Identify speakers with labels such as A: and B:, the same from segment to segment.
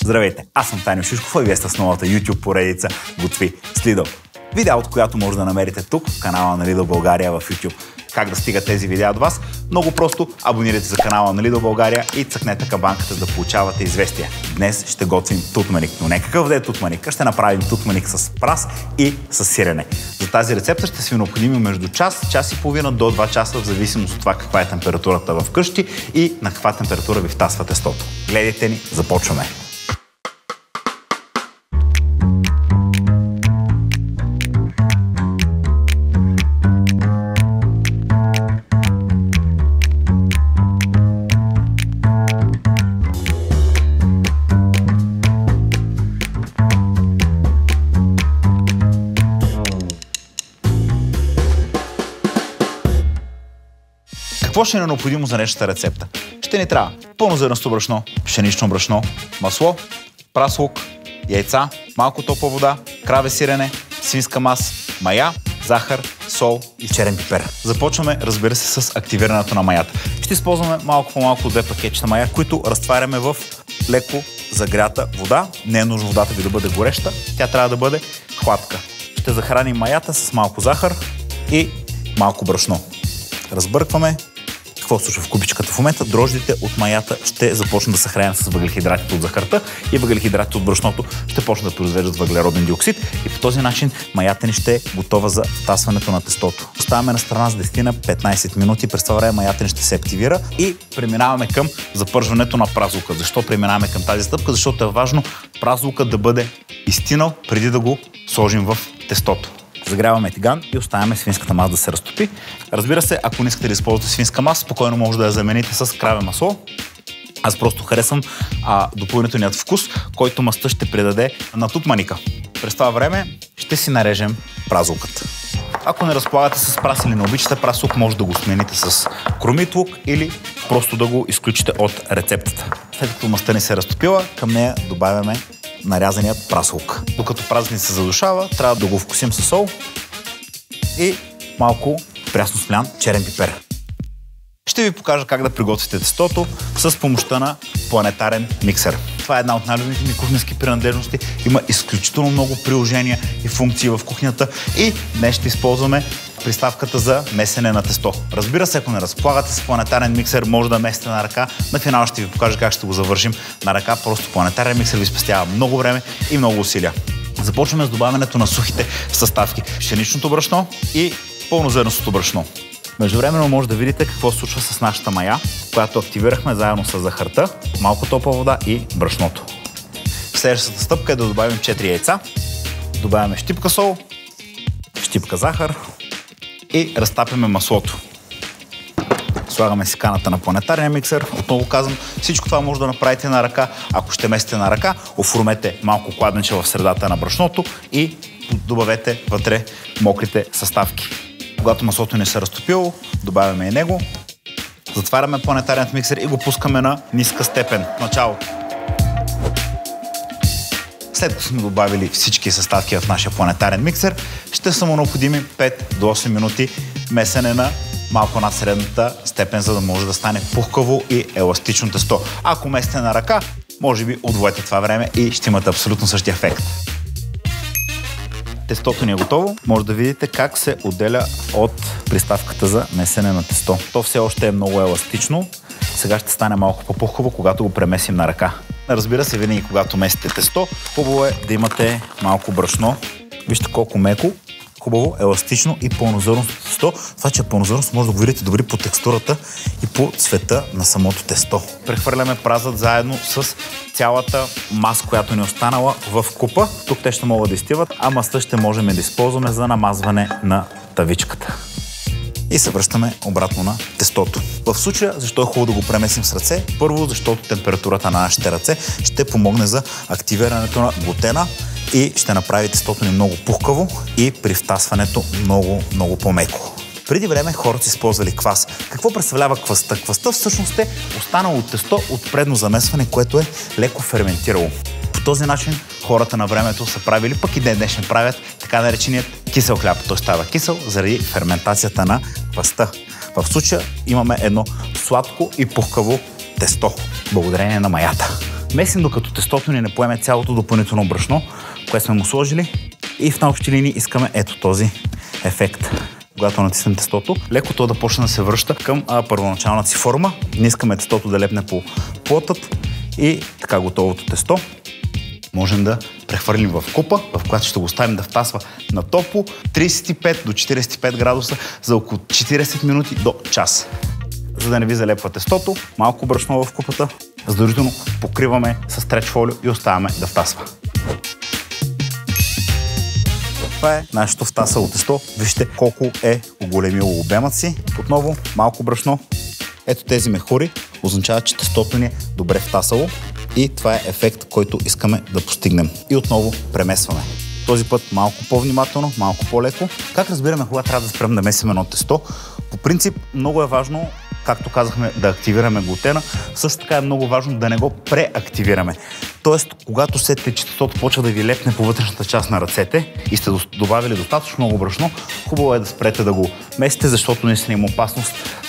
A: Здравейте, аз съм Таню Шишков, и вие сте с новата YouTube поредица Готви с Lidl. Видеото, която може да намерите тук в канала на Lidl България в YouTube. Как да стигат тези видеа до вас? Много просто, абонирайте за канала на Lidl България и цъкнете камбанката, за да получавате известия. Днес ще готвим тутманик, но не какъв да е тутманик, ще направим тутманик с прас и с сирене. За тази рецепта ще си необходими между час и половина до 2 часа, в зависимост от това каква е температурата в къщи и на каква температура ви втасва тестото. Гледайте ни, започваме! Какво ще е необходимо за днешната рецепта? Ще ни трябва пълнозърнесто брашно, пшенично брашно, масло, прас лук, яйца, малко топла вода, краве сирене, свинска маса, мая, захар, сол и черен пипер. Започваме, разбира се, с активирането на маята. Ще използваме малко по-малко 2 пакетчета мая, които разтваряме в леко загрята вода. Не е нужно водата ви да бъде гореща, тя трябва да бъде хладка. Ще захраним маята с малко захар и малко брашно. Разбъркваме. Какво се случва в купичката в момента? Дрождите от маята ще започнат да се хранят с въглехидратите от захарта и въглехидратите от брашното ще почнат да произвеждат въглероден диоксид и по този начин маята ни ще е готова за втасването на тестото. Оставяме на страна с 10 на 15 минути, през това време маята ни ще се активира и преминаваме към запържването на прас лука. Защо преминаваме към тази стъпка? Защото е важно прас лука да бъде изстинал преди да го сложим в тестото. Загряваме тиган и оставяме свинската маса да се разтопи. Разбира се, ако не искате да използвате свинска маса, спокойно може да я замените с краве масло. Аз просто харесвам допълнителният вкус, който мастта ще придаде на тутманика. През това време ще си нарежем прас лукът. Ако не разполагате с прас или не обичате прас лук, може да го смените с кромит лук или просто да го изключите от рецептата. След като мастта ни се е разтопила, към нея добавяме нарязаният прас лук. Докато прасът ни се задушава, трябва да го вкусим със сол и малко прясно смлян черен пипер. Ще ви покажа как да приготвите тестото с помощта на планетарен миксер. Това е една от най-любимите ми кухненски принадлежности. Има изключително много приложения и функции в кухнята и днес ще използваме приставката за месене на тесто. Разбира се, ако не разполагате с планетарен миксер, може да месите на ръка. На финала ще ви покажа как ще го завършим на ръка. Просто планетарен миксер ви спестява много време и много усилия. Започваме с добавянето на сухите съставки. Пшеничното брашно и пълнозърнестото брашно. Междувременно може да видите какво се случва с нашата мая, която активирахме заедно с захарта, малко топла вода и брашното. Следващата стъпка е да добавим 4 яйца. Добавяме щипка сол, щипка захар и разтапяме маслото. Слагаме си каната на планетарния миксер. Отново казвам, всичко това може да направите на ръка. Ако ще месите на ръка, оформете малко кладенче в средата на брашното и добавете вътре мокрите съставки. Когато маслото не се разтопило, добавяме и него. Затваряме планетарният миксер и го пускаме на ниска степен в началото. След като сме добавили всички съставки в нашия планетарен миксер, ще са му необходими 5 до 8 минути месене на малко над средната степен, за да може да стане пухкаво и еластично тесто. Ако месите на ръка, може би удвоите това време и ще имате абсолютно същия ефект. Тестото ни е готово. Може да видите как се отделя от приставката за месене на тесто. То все още е много еластично. Сега ще стане малко по-пухкаво, когато го премесим на ръка. Разбира се, винаги когато месите тесто, хубаво е да имате малко брашно. Вижте колко меко, хубаво, еластично и пълнозърнесто тесто. Това, че е пълнозърнесто, може да го видите добре по текстурата и по цвета на самото тесто. Прехвърляме празът заедно с цялата маса, която ни е останала в купа. Тук те ще могат да изтиват, а маста ще можем да използваме за намазване на тавичката. И се връщаме обратно на тестото. В случая, защо е хубаво да го премесим с ръце? Първо, защото температурата на нашите ръце ще помогне за активирането на глутена и ще направи тестото ни много пухкаво и при втасването много по-меко. Преди време хората са използвали квас. Какво представлява кваста? Кваста всъщност е останало тесто от предно замесване, което е леко ферментирало. По този начин хората на времето са правили, пък и днес не правят така нареченият кисел хляб. Той става кисел заради ферментацията на кваста. В случая имаме едно сладко и пухкаво тесто, благодарение на маята. Месим докато тестото ни не поеме цялото допълнително брашно, което сме му сложили, и в най-общи линии искаме ето този ефект. Когато натиснем тестото, леко то да почне да се връща към първоначалната си форма. Не искаме тестото да лепне по плотът и така готовото тесто можем да прехвърлим в купа, в която ще го оставим да втасва на топло 35 до 45 градуса за около 40 минути до час. За да не ви залепва тестото, малко брашно в купата, задължително покриваме с стреч фолио и оставяме да втасва. Това е нашето втасало тесто. Вижте колко е оголемило обемът си. Отново малко брашно. Ето тези мехури означават, че тестото ни е добре втасало и това е ефект, който искаме да постигнем. И отново премесваме. Този път малко по-внимателно, малко по-леко. Как разбираме кога трябва да спрем да месим едно тесто? По принцип много е важно, както казахме, да активираме глутена. Също така е много важно да не го преактивираме. Тоест, когато сетите, че тестото почва да ви лепне по вътрешната част на ръцете и сте добавили достатъчно много брашно, хубаво е да спрете да го месите, защото наистина има опасност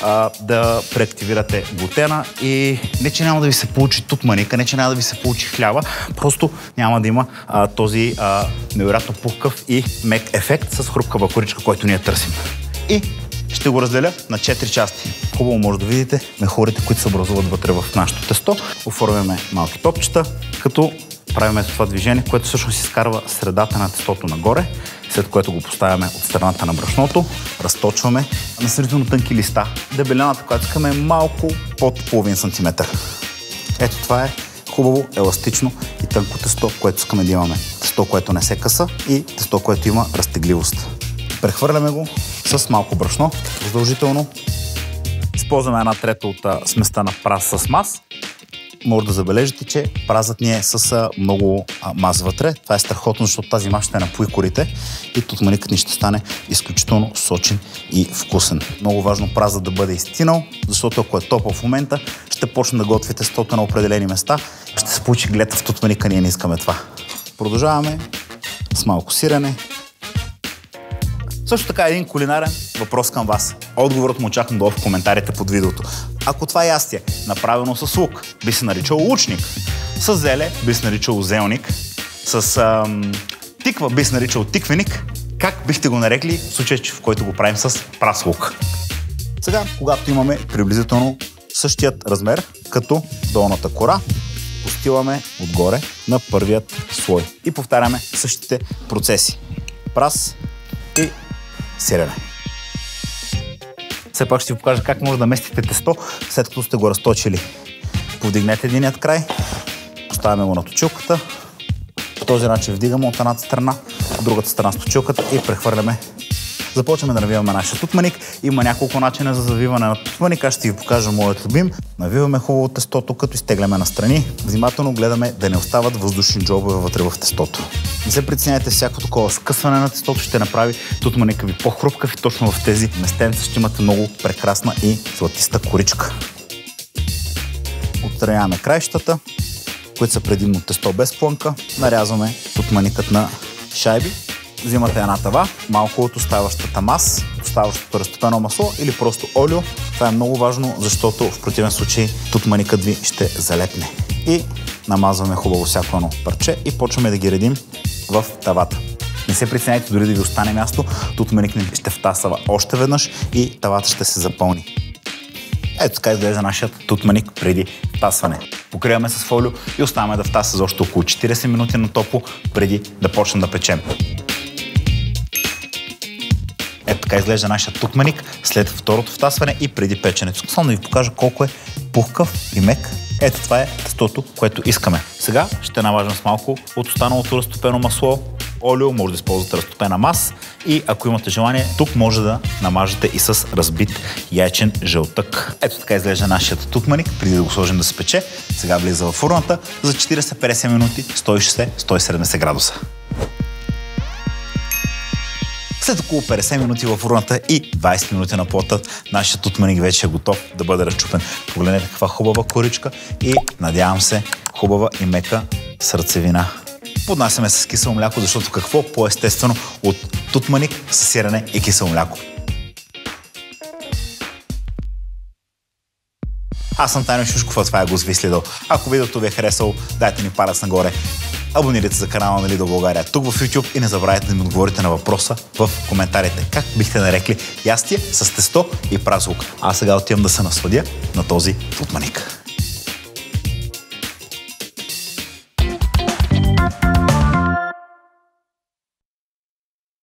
A: да преактивирате глутена и не, че няма да ви се получи тутманика, не, че няма да ви се получи хляба, просто няма да има този невероятно пухкав и мек ефект с хрупкава коричка, който ние търсим. И ще го разделя на 4 части. Хубаво може да видите мехурите, които се образуват вътре в нашето тесто. Оформяме малки топчета, като правим това движение, което всъщност изкарва средата на тестото нагоре, след което го поставяме от страната на брашното, разточваме на сравнително тънки листа. Дебелината, която искаме, е малко под половин сантиметър. Ето това е хубаво, еластично и тънко тесто, което искаме да имаме. Тесто, което не се къса и тесто, което има разтегливост. Прехвърляме го с малко брашно, задължително. Използваме 1/3 от сместа на праз с мас. Може да забележите, че празът ни е с много мас вътре. Това е страхотно, защото тази мас ще напои корите и тутманикът ни ще стане изключително сочен и вкусен. Много важно празът да бъде изтинал, защото ако е топъл в момента, ще почне да готви тестото на определени места. Ще се получи глета в тутманика, ние не искаме това. Продължаваме с малко сирене. Също така един кулинарен въпрос към вас. Отговорът му очаквам долу в коментарите под видеото. Ако това ястие, направено с лук, би се наричало лучник. С зеле би се наричало зелник. С тиква би се наричало тиквеник. Как бихте го нарекли в случай, в който го правим с прас лук? Сега, когато имаме приблизително същият размер, като долната кора, постиламе отгоре на първият слой. И повтаряме същите процеси. Прас и сирене. Все пак ще ви покажа как може да местите тесто, след като сте го разточили. Повдигнете единият край, поставяме го на точилката. По този начин вдигаме от едната страна, от другата страна с точилката и прехвърляме. Започваме да навиваме нашия тутманик. Има няколко начина за завиване на тутманик. Аз ще ви покажа моят любим. Навиваме хубаво тестото, като изтегляме настрани. Внимателно гледаме да не остават въздушни джобове вътре в тестото. Не се притесняйте, всяко такова скъсване на тестото ще направи тутманика ви по-хрупкав и точно в тези местенца ще имате много прекрасна и златиста коричка. Отстраняваме краищата, които са предимно тесто без плънка. Нарязваме тутманикът на шайби. Взимате една тава, малко от оставащата мас, оставащото разтопено масло или просто олио. Това е много важно, защото в противен случай тутманикът ви ще залепне. И намазваме хубаво всяко едно парче и почваме да ги редим в тавата. Не се притесняйте дори да ви остане място, тутманик ще втасава още веднъж и тавата ще се запълни. Ето така изглежда нашият тутманик преди втасване. Покриваме с фолио и оставяме да втаса за още около 40 минути на топло, преди да почнем да печем. Ето така изглежда нашия тутманик след второто втасване и преди печенето. Само да ви покажа колко е пухкав и мек. Ето това е тестото, което искаме. Сега ще намажем с малко от останалото разтопено масло, олио, може да използвате разтопена мас и ако имате желание, тук може да намажете и с разбит яйчен жълтък. Ето така изглежда нашият тутманик, преди да го сложим да се пече. Сега влиза в фурната за 40-50 минути, 160-170 градуса. След около 50 минути във фурната и 20 минути на плота, нашият тутманик вече е готов да бъде разчупен. Погледнете каква хубава коричка и надявам се хубава и мека сърцевина. Поднасяме с кисело мляко, защото какво по-естествено от тутманик с сирене и кисело мляко. Аз съм Тайно Шушков, а това е Го Следъл. Ако видеото ви е харесало, дайте ни палец нагоре. Абонирайте се за канала на Lidl България тук в YouTube и не забравяйте да ми отговорите на въпроса в коментарите. Как бихте нарекли ястие с тесто и праз лук? Аз сега отивам да се насладя на този футманик.